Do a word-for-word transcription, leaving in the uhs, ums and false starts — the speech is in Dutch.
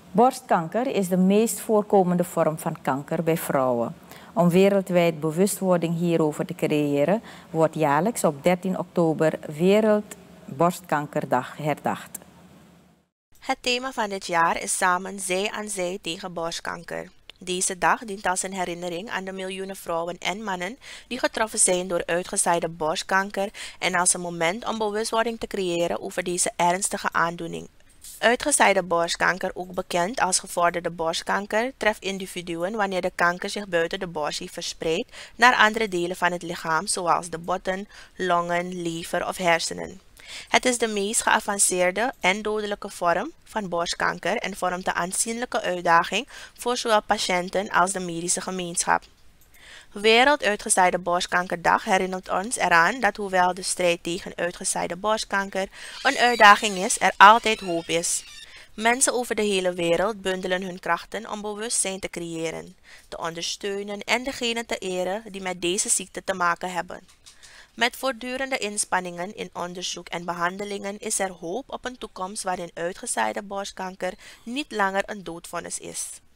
Borstkanker is de meest voorkomende vorm van kanker bij vrouwen. Om wereldwijd bewustwording hierover te creëren, wordt jaarlijks op dertien oktober Wereldborstkankerdag herdacht. Het thema van dit jaar is Samen zij aan zij tegen borstkanker. Deze dag dient als een herinnering aan de miljoenen vrouwen en mannen die getroffen zijn door uitgezaaide borstkanker en als een moment om bewustwording te creëren over deze ernstige aandoening. Uitgezaaide borstkanker, ook bekend als gevorderde borstkanker, treft individuen wanneer de kanker zich buiten de borstschijf verspreidt naar andere delen van het lichaam, zoals de botten, longen, lever of hersenen. Het is de meest geavanceerde en dodelijke vorm van borstkanker en vormt een aanzienlijke uitdaging voor zowel patiënten als de medische gemeenschap. Wereld Uitgezaaide Borstkankerdag herinnert ons eraan dat hoewel de strijd tegen uitgezaaide borstkanker een uitdaging is, er altijd hoop is. Mensen over de hele wereld bundelen hun krachten om bewustzijn te creëren, te ondersteunen en degenen te eren die met deze ziekte te maken hebben. Met voortdurende inspanningen in onderzoek en behandelingen is er hoop op een toekomst waarin uitgezaaide borstkanker niet langer een doodvonnis is.